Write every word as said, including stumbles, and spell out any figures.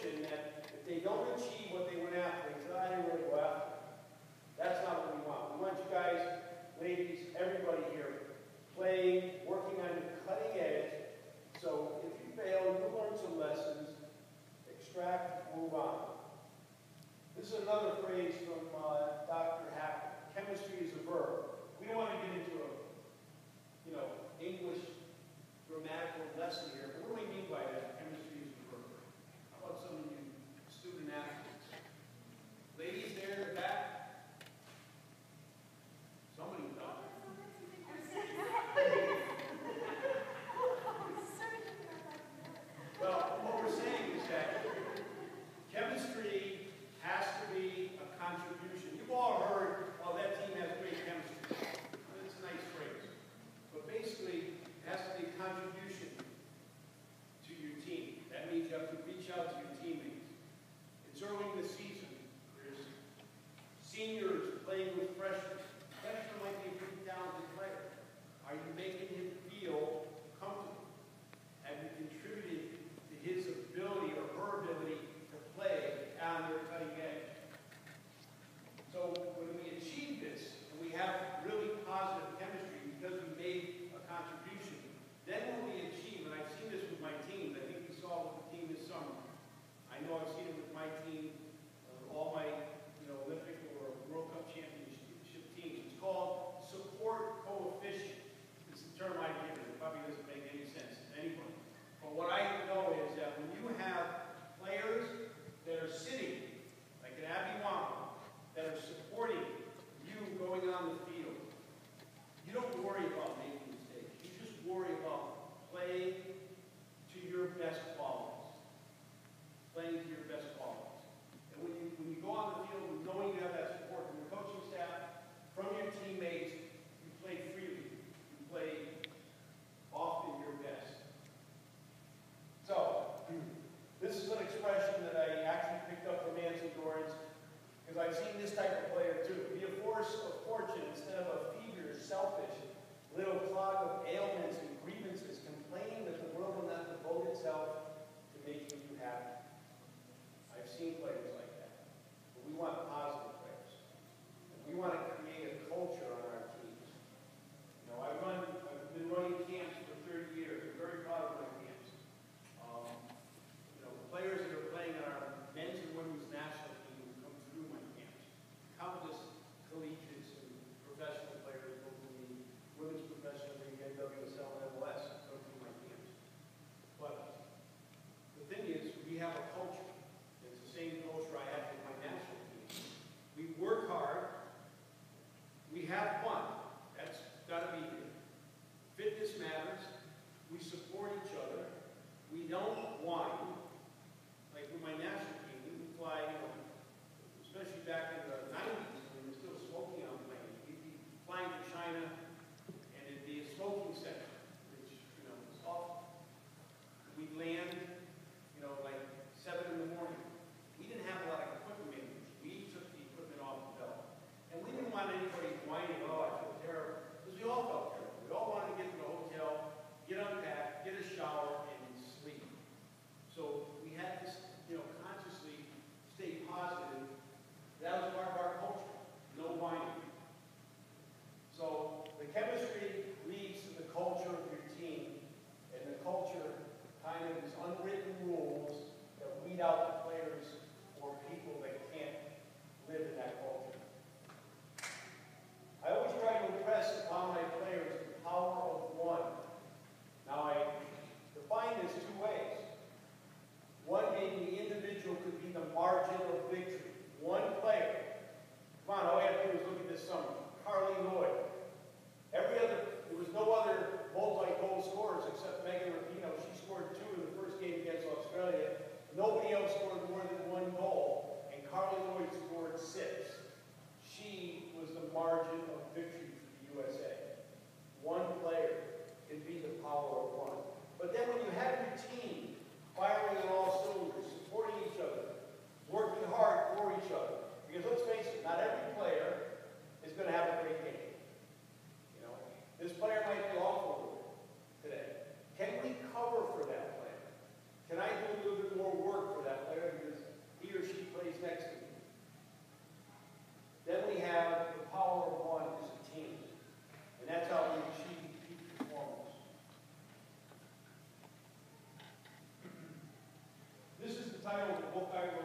conviction that if they don't achieve what they went after, they say, I didn't really go after. That's not what we want. We want you guys, ladies, everybody here, playing, working on the cutting edge. So if you fail, you learn some lessons, extract, move on. This is another phrase from uh, Doctor Hacker. Chemistry is a verb. We don't want to get into a, you know, English grammatical lesson here, but what do we mean by that? Chemistry is a verb. How about some of you student athletes? Ladies there in the back? Somebody know? Well, what we're saying is that chemistry has to be a contribution. You've all heard, oh, that team has great chemistry. Well, that's a nice phrase. But basically, it has to be a contribution to your team. That means you have to reach out to your teammates. It's early in the season. There's seniors playing with freshmen. Freshman might be a pretty talented player. Are you making him feel comfortable? Have you contributed to his ability or her ability to play on their cutting edge? So when we achieve this, and we have really positive chemistry because we made a contribution, then when we achieve, and I've seen this with my team, I think we saw it with the team this summer. I know I've seen it with my team, uh, all my you know, Olympic or World Cup championship teams. It's called support coefficient. It's the term I've given. It probably doesn't make any sense to anybody. But what I know is that when you have players that are sitting, like an Abby Wong, that are supporting you going on the field, you don't worry about making mistakes. You just worry about playing to your best qualities. Playing to your best qualities. And when you, when you go on the field, knowing you have that support from your coaching staff, from your teammates, you play freely. You play often your best. So, this is an expression that I actually picked up from Nancy Dorrance, because I've seen this type of player too. Be a force of fortune instead of a feverish, selfish, little clog of ailments and grievances, complaining that the world will not devote itself to making you happy. I've seen players like that. But we want positive players. And we want to create a culture on our teams. You know, I run, I've been running camps for thirty years. I'm very proud of my camps. Um, you know, the players that are playing on our men's and women's national team come through my camps. Countless collegiates and professional players, both in the women's professional league, N W S L, and M L S, come through my camps. But the thing is, we have a culture. It's the same culture I have with my national team. We work hard. We have fun. That's got to be here. Fitness matters. We support each other. We don't whine. Like with my national team, we would fly, you know, especially back in the nineties when we were still smoking on planes. We'd be flying to China, and it'd be a smoking section, which, you know, was awful. We'd land, you know, like seven in the morning. We didn't have a lot of equipment maintenance. We took the equipment off the belt. And we didn't want anybody whining, oh, I feel terrible. Because we all felt terrible. We all wanted to get to the hotel, get unpacked, get a shower, and sleep. So we had to, you know, consciously stay positive. That was part of our culture. No whining. So the chemistry leads to the culture of your team. And the culture kind of is unwritten rules that weed out the players or people that can't live in that culture. I always try to impress upon my players the power of one. Now I define this two ways. One being the individual could be the margin of victory. One player. Come on, all we have to do is look at this summer. Carly Lloyd. Every other, there was no other multi-goal scorers except Megan Rapinoe. She scored two in the first game against Australia. Nobody else scored more than one goal, and Carly Lloyd scored six. She was the margin of victory for the U S A. One player can be the power of one. But then when you have your team firing on all cylinders, supporting each other, working hard for each other, because let's face it, not every player is going to have a great game. You know, this player might be awful today. Can we cover for that player? Can I do a little bit more work for that player to book I